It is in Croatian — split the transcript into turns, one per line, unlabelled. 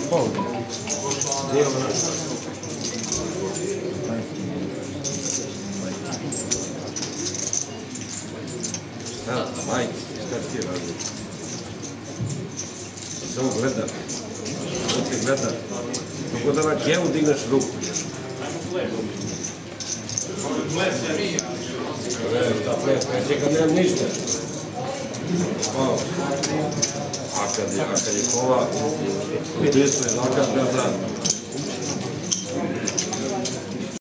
pol. Gdje je ona? Šta, majke, šta ti radi? Samo gledam. Samo ti gledam. Kako da na djevu digneš ruku. Šta kad nemam ništa. A kad je kova, u desno je laka,